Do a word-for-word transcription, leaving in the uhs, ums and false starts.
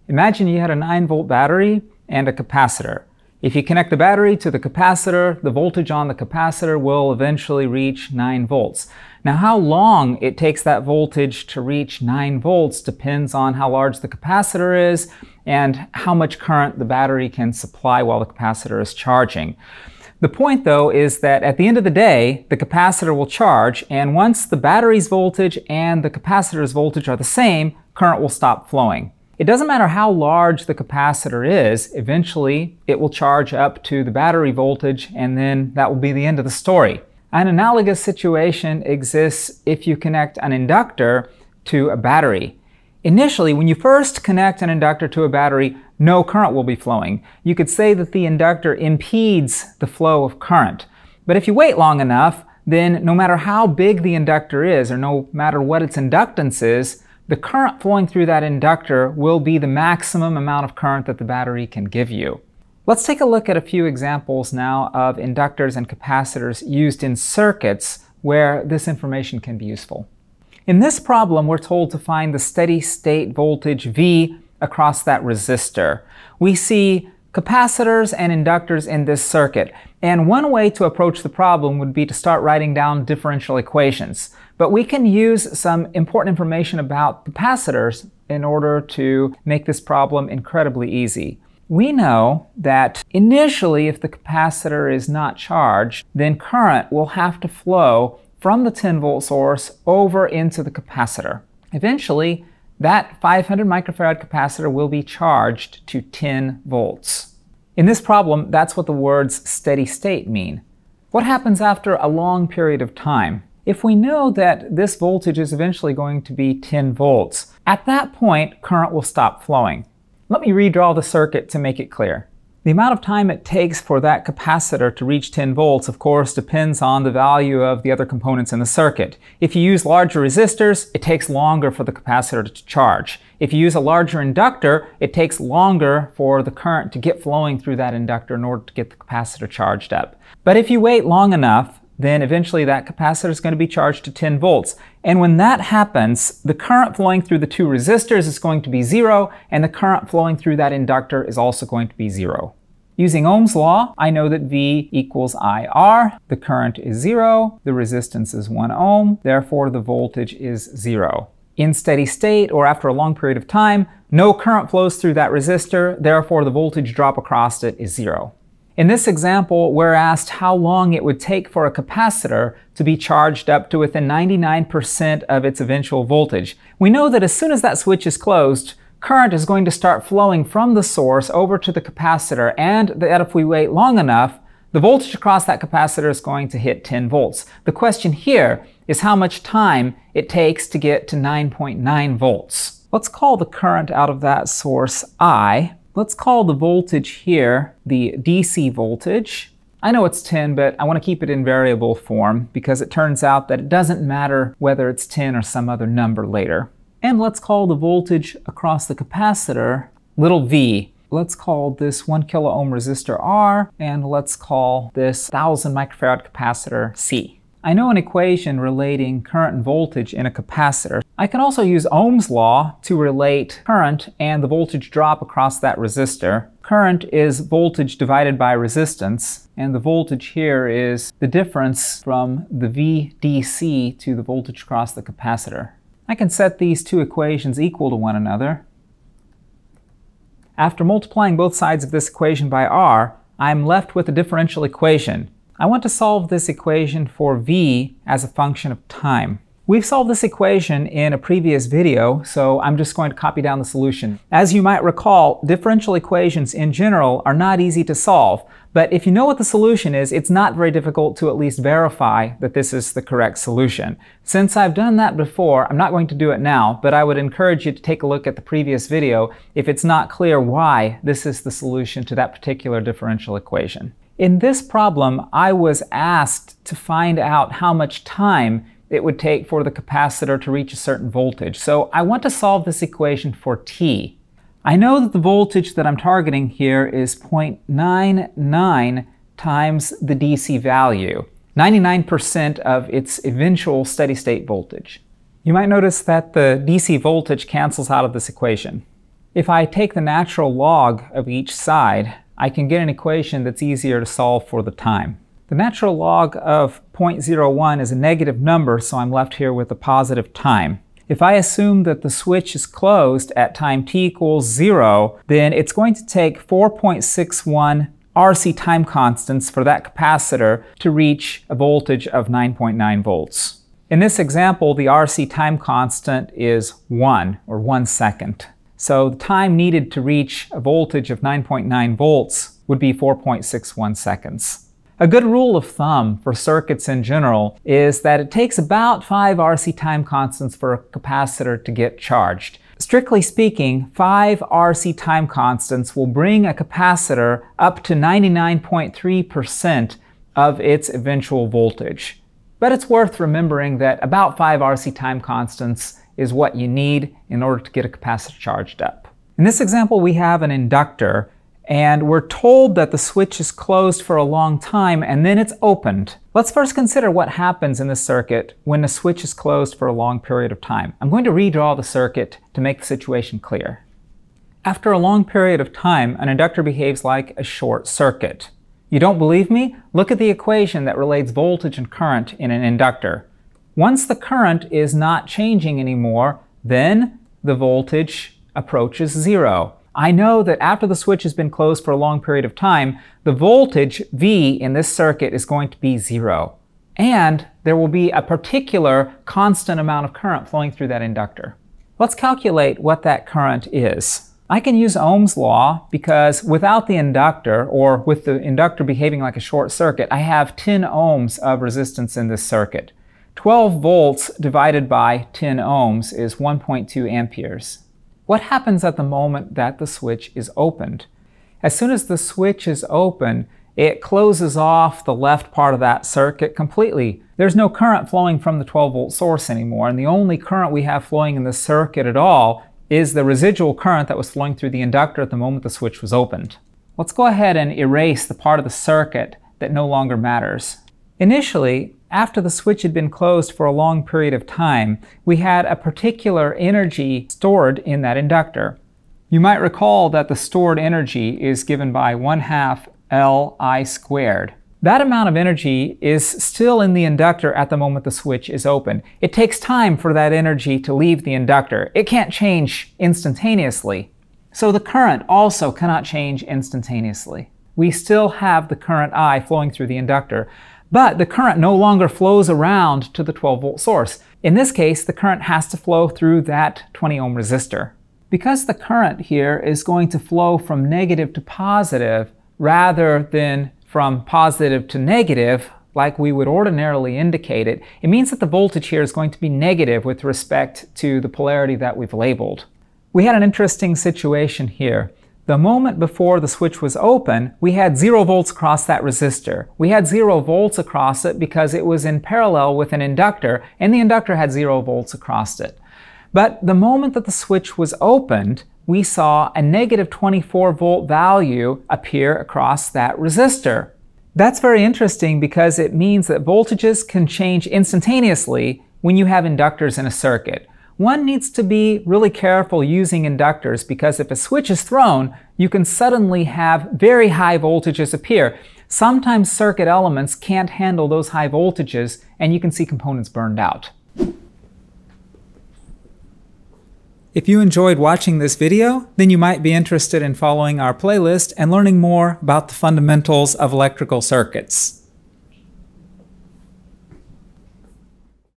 Imagine you had a nine volt battery and a capacitor. If you connect the battery to the capacitor, the voltage on the capacitor will eventually reach nine volts. Now, how long it takes that voltage to reach nine volts depends on how large the capacitor is and how much current the battery can supply while the capacitor is charging. The point, though, is that at the end of the day, the capacitor will charge, and once the battery's voltage and the capacitor's voltage are the same, current will stop flowing. It doesn't matter how large the capacitor is, eventually it will charge up to the battery voltage, and then that will be the end of the story. An analogous situation exists if you connect an inductor to a battery. Initially, when you first connect an inductor to a battery, no current will be flowing. You could say that the inductor impedes the flow of current. But if you wait long enough, then no matter how big the inductor is, or no matter what its inductance is, the current flowing through that inductor will be the maximum amount of current that the battery can give you. Let's take a look at a few examples now of inductors and capacitors used in circuits where this information can be useful. In this problem, we're told to find the steady state voltage V across that resistor. We see capacitors and inductors in this circuit, and one way to approach the problem would be to start writing down differential equations. But we can use some important information about capacitors in order to make this problem incredibly easy. We know that initially, if the capacitor is not charged, then current will have to flow from the ten volt source over into the capacitor. Eventually, that five hundred microfarad capacitor will be charged to ten volts. In this problem, that's what the words steady state mean. What happens after a long period of time? If we know that this voltage is eventually going to be ten volts, at that point, current will stop flowing. Let me redraw the circuit to make it clear. The amount of time it takes for that capacitor to reach ten volts, of course, depends on the value of the other components in the circuit. If you use larger resistors, it takes longer for the capacitor to charge. If you use a larger inductor, it takes longer for the current to get flowing through that inductor in order to get the capacitor charged up. But if you wait long enough, then eventually that capacitor is going to be charged to ten volts. And when that happens, the current flowing through the two resistors is going to be zero, and the current flowing through that inductor is also going to be zero. Using Ohm's law, I know that V equals I R. The current is zero, the resistance is one ohm, therefore the voltage is zero. In steady state, or after a long period of time, no current flows through that resistor, therefore the voltage drop across it is zero. In this example, we're asked how long it would take for a capacitor to be charged up to within ninety-nine percent of its eventual voltage. We know that as soon as that switch is closed, current is going to start flowing from the source over to the capacitor, and that if we wait long enough, the voltage across that capacitor is going to hit ten volts. The question here is how much time it takes to get to nine point nine volts. Let's call the current out of that source I. Let's call the voltage here the D C voltage. I know it's ten, but I want to keep it in variable form because it turns out that it doesn't matter whether it's ten or some other number later. And let's call the voltage across the capacitor little v. Let's call this one kilo ohm resistor R, and let's call this one thousand microfarad capacitor C. I know an equation relating current and voltage in a capacitor. I can also use Ohm's law to relate current and the voltage drop across that resistor. Current is voltage divided by resistance, and the voltage here is the difference from the V D C to the voltage across the capacitor. I can set these two equations equal to one another. After multiplying both sides of this equation by R, I'm left with a differential equation. I want to solve this equation for V as a function of time. We've solved this equation in a previous video, so I'm just going to copy down the solution. As you might recall, differential equations in general are not easy to solve, but if you know what the solution is, it's not very difficult to at least verify that this is the correct solution. Since I've done that before, I'm not going to do it now, but I would encourage you to take a look at the previous video if it's not clear why this is the solution to that particular differential equation. In this problem, I was asked to find out how much time it would take for the capacitor to reach a certain voltage. So I want to solve this equation for t. I know that the voltage that I'm targeting here is zero point nine nine times the D C value, ninety-nine percent of its eventual steady state voltage. You might notice that the D C voltage cancels out of this equation. If I take the natural log of each side, I can get an equation that's easier to solve for the time. The natural log of zero point zero one is a negative number, so I'm left here with a positive time. If I assume that the switch is closed at time t equals zero, then it's going to take four point six one R C time constants for that capacitor to reach a voltage of nine point nine volts. In this example, the R C time constant is one, or one second. So the time needed to reach a voltage of nine point nine volts would be four point six one seconds. A good rule of thumb for circuits in general is that it takes about five R C time constants for a capacitor to get charged. Strictly speaking, five R C time constants will bring a capacitor up to ninety-nine point three percent of its eventual voltage. But it's worth remembering that about five R C time constants is what you need in order to get a capacitor charged up. In this example, we have an inductor, and we're told that the switch is closed for a long time and then it's opened. Let's first consider what happens in this circuit when the switch is closed for a long period of time. I'm going to redraw the circuit to make the situation clear. After a long period of time, an inductor behaves like a short circuit. You don't believe me? Look at the equation that relates voltage and current in an inductor. Once the current is not changing anymore, then the voltage approaches zero. I know that after the switch has been closed for a long period of time, the voltage V in this circuit is going to be zero. And there will be a particular constant amount of current flowing through that inductor. Let's calculate what that current is. I can use Ohm's law because without the inductor, or with the inductor behaving like a short circuit, I have ten ohms of resistance in this circuit. twelve volts divided by ten ohms is one point two amperes. What happens at the moment that the switch is opened? As soon as the switch is open, it closes off the left part of that circuit completely. There's no current flowing from the twelve volt source anymore, and the only current we have flowing in the circuit at all is the residual current that was flowing through the inductor at the moment the switch was opened. Let's go ahead and erase the part of the circuit that no longer matters. Initially, after the switch had been closed for a long period of time, we had a particular energy stored in that inductor. You might recall that the stored energy is given by one half L I squared. That amount of energy is still in the inductor at the moment the switch is open. It takes time for that energy to leave the inductor. It can't change instantaneously. So the current also cannot change instantaneously. We still have the current I flowing through the inductor, but the current no longer flows around to the twelve volt source. In this case, the current has to flow through that twenty ohm resistor. Because the current here is going to flow from negative to positive rather than from positive to negative, like we would ordinarily indicate it, it means that the voltage here is going to be negative with respect to the polarity that we've labeled. We had an interesting situation here. The moment before the switch was open, we had zero volts across that resistor. We had zero volts across it because it was in parallel with an inductor, and the inductor had zero volts across it. But the moment that the switch was opened, we saw a negative twenty-four volt value appear across that resistor. That's very interesting because it means that voltages can change instantaneously when you have inductors in a circuit. One needs to be really careful using inductors because if a switch is thrown, you can suddenly have very high voltages appear. Sometimes circuit elements can't handle those high voltages and you can see components burned out. If you enjoyed watching this video, then you might be interested in following our playlist and learning more about the fundamentals of electrical circuits.